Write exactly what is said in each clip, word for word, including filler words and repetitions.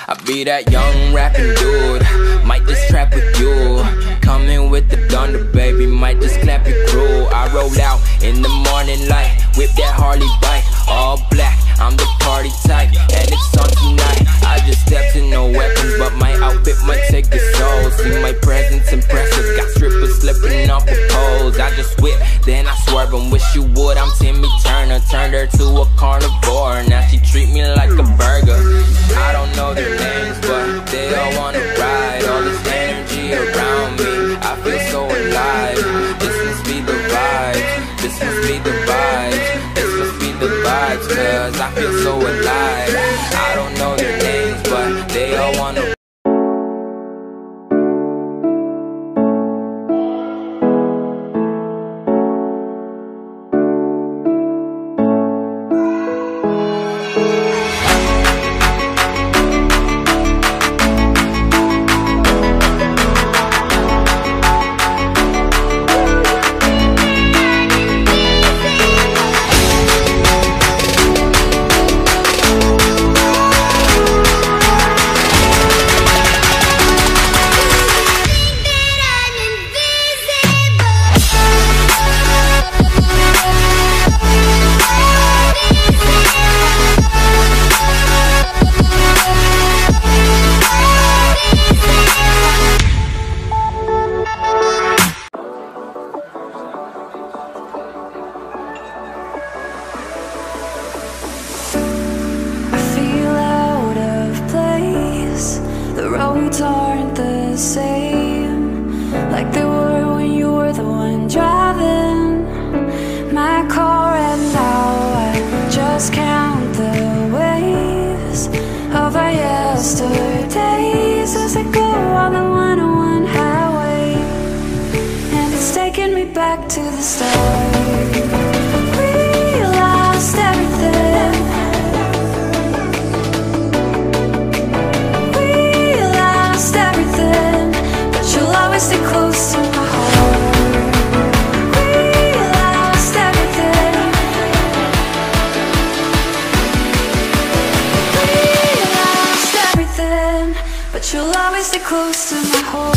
I be that young rapping dude, might just trap with you. Coming with the thunder, baby, might just clap your crew. I roll out in the morning light, whip that Harley bike, all black, I'm the party type, and it's on tonight. I just stepped in, no weapons, but my outfit might take the soul. See my presence impressive, got strippers slipping off the poles. I just whip, then I swerve and wish you would. I'm Timmy Turner, turned her to a carnivore. Now she treat me like a burger. I don't know their names, but they all wanna ride. All this energy around me, I feel so alive. This must be the vibes, this must be the vibes, this must be the vibes, cause I feel so alive. I don't know their names, but they all wanna. Aren't the same like they were when you were the one driving my car, and now I just count the waves of our yesterdays as I go on the one oh one highway, and it's taking me back to the start. We lost everything. Stay close to my heart. We lost everything. We lost everything, but you'll always stay close to my heart.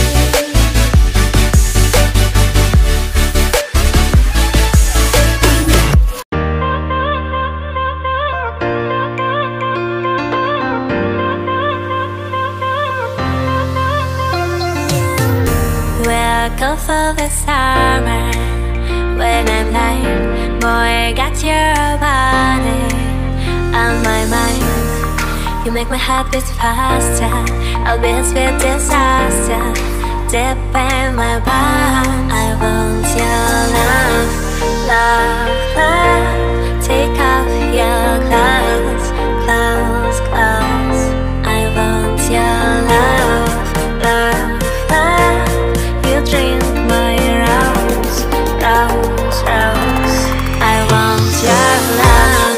Go for the summer when I'm blind. Boy, got your body on my mind. You make my heart beat faster. I'll be a sweet disaster deep in my bones. I want your love, love, love. Take off your clothes, clothes, clothes. I want your love, love, love. You drink my rose, rose, rose. I want your love.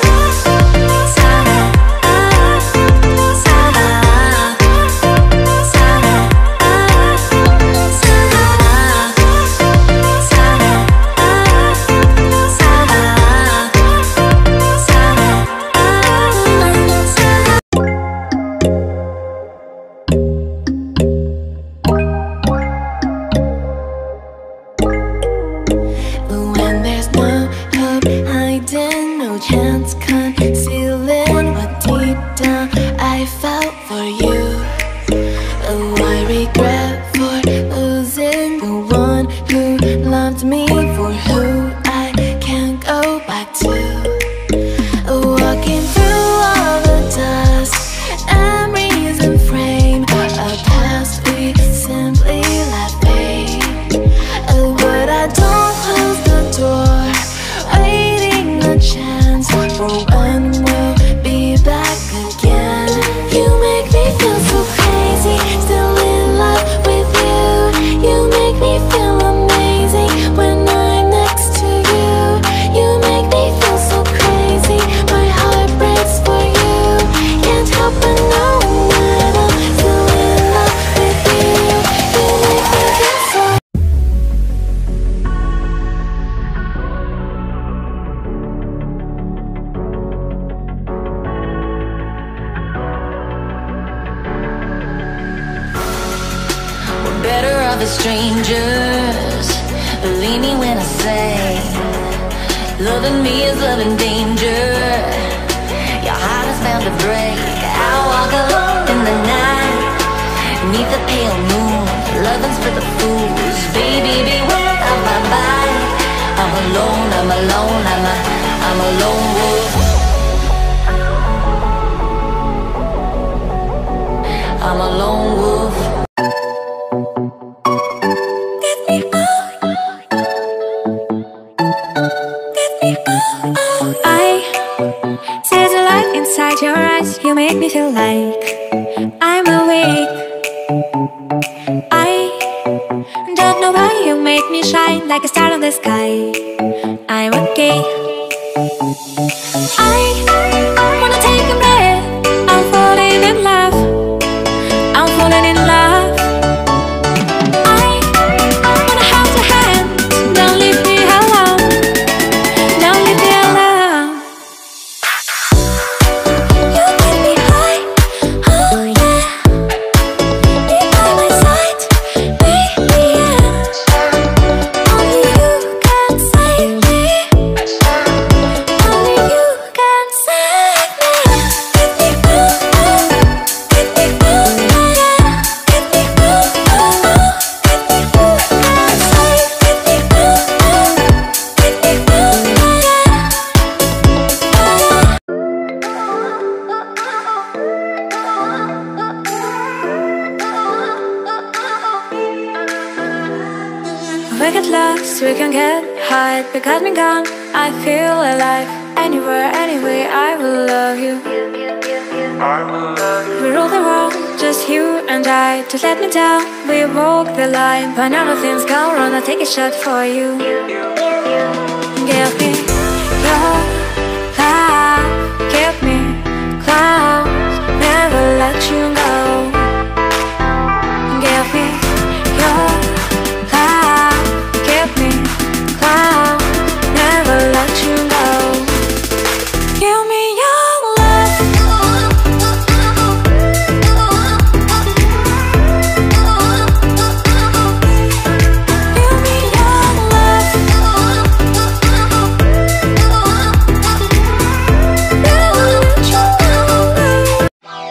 love is strangers. Believe me when I say, loving me is loving danger. Your heart is bound to break. I walk alone in the night, neath the pale moon. Loving's for the fools. Baby, beware of my body. I'm alone, I'm alone, I'm a, I'm a lone wolf. I'm a lone wolf. Get me out. Get me out. I see the light inside your eyes. You make me feel like I'm awake. I don't know why you make me shine like a star in the sky. I'm okay. I wanna take a breath. I'm falling in love. I'm falling in love. I wanna hold your hand. Don't leave me alone. Don't leave me alone. You get me high. Oh yeah. Be by my side. Baby, yeah. Only you can save me. Only you can save me. Get me out. Get me out. Get me out. Get me out. Save. Get me out. Get me We get lost, we can get high. We got me gone, I feel alive. Anywhere, anyway, I will love you. We rule the world, just you and I. Just let me down, we walk the line. When all the things go wrong, I'll take a shot for you. Give me your love, give me clouds, never let you go. Give me your love, give me clouds, never let you go. Give me your love. Give me your love. Never let you go.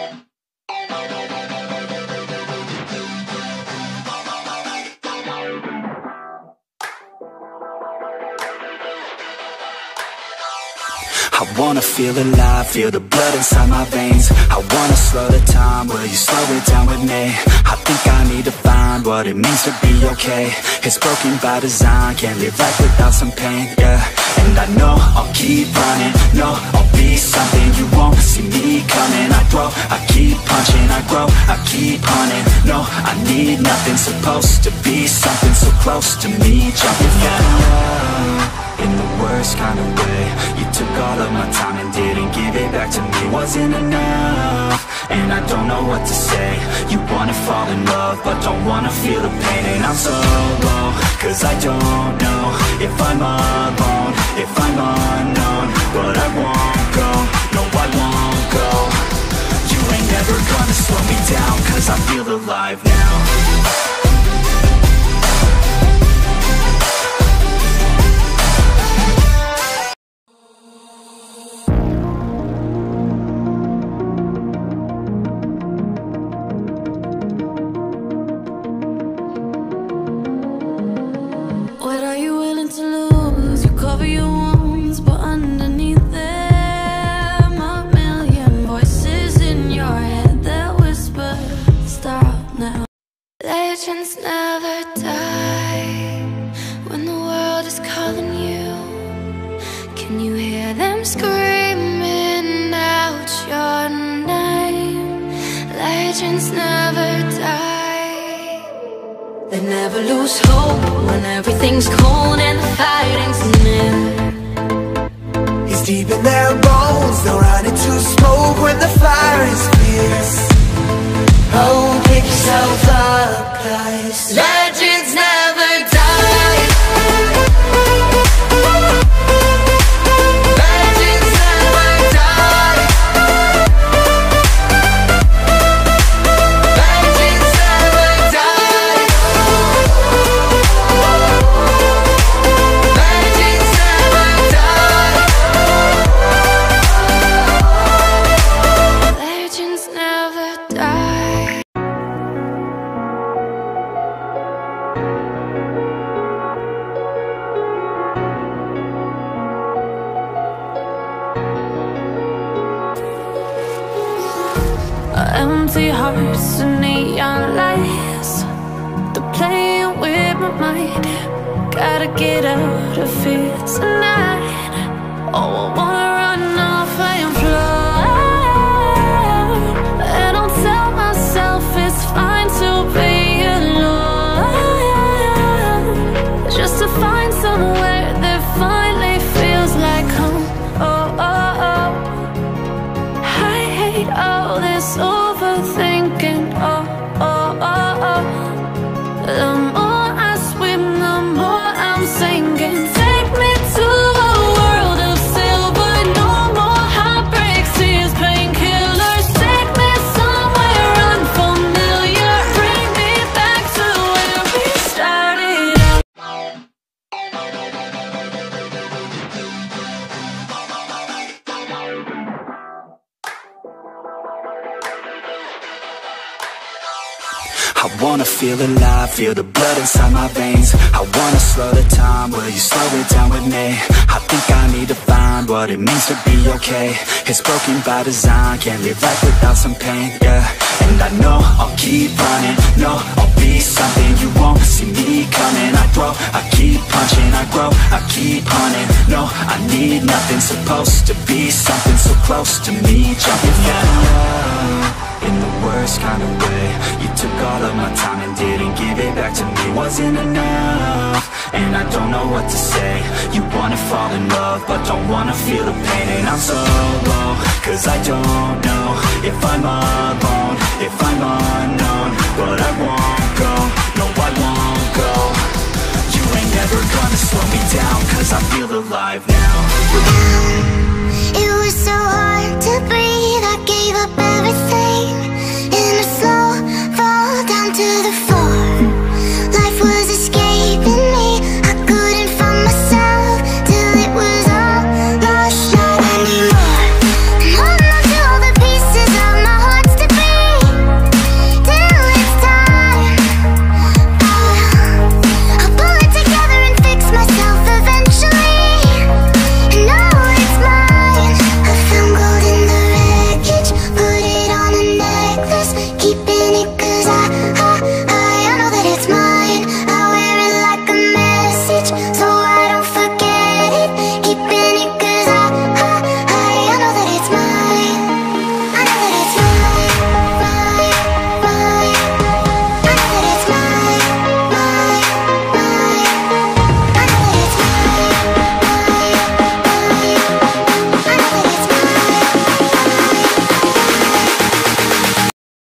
I wanna feel alive, feel the blood inside my veins. I wanna slow the time, will you slow it down with me? I think I need to find what it means to be okay. It's broken by design, can't live life without some pain, yeah. And I know I'll keep running, no, I'll be something you won't see me coming. I grow, I keep punching, I grow, I keep hunting. No, I need nothing, supposed to be something so close to me. Jumping from love in the worst kind of way. You took all of my time and didn't give it back to me. Wasn't enough, and I don't know what to say. You wanna fall in love, but don't wanna feel the pain. And I'm so low, cause I don't know if I'm alone, if I'm unknown. But I won't go, no I won't go. You ain't never gonna slow me down, cause I feel alive now. What are you willing to lose? You cover your wounds, but underneath them a million voices in your head that whisper, stop now. Legends never die when the world is calling you. Can you hear them screaming out your name? Legends never die. They never lose hope when everything's cold and the fighting's near. It's deep in their bones, they'll run into smoke when the fire is fierce. Oh, pick yourself up, guys. Legends never die. Legends never die. Legends never die. empty hearts and neon lights. They're playing with my mind. Gotta get out of here tonight. Oh, I wanna run off and fly, and I'll tell myself it's fine to be alone, just to find somewhere that finally feels like home. Oh, oh, oh. I hate all this overthinking. Oh, oh, oh, oh. The more I swim, the more I'm sinking. Take me to a world of silver. No more heartbreaks, tears, painkillers. Take me somewhere unfamiliar. Bring me back to where we started out. I wanna feel alive, feel the blood inside my veins. I wanna slow the time, will you slow it down with me? I think I need to find what it means to be okay. It's broken by design, can't live life without some pain, yeah. And I know I'll keep running, no, I'll be something you won't see me coming. I grow, I keep punching, I grow, I keep hunting. No, I need nothing, supposed to be something so close to me. Jumping out of love in the worst kind of way. You took all of my time and didn't give it back to me. Wasn't enough, and I don't know what to say. You wanna fall in love, but don't wanna feel the pain. And I'm so low, cause I don't know if I'm alone, if I'm unknown. But I won't go, no I won't go. You ain't never gonna slow me down, cause I feel alive now. It was so hard to breathe, I gave up everything in a slow fall down to the floor. Life was escaping me, I couldn't find myself till it was all lost, not anymore. I'm holding on to all the pieces of my hearts to breathe till it's time. Oh, I'll pull it together and fix myself eventually. And know it's mine. I found gold in the wreckage, put it on a necklace, keeping it cause I, I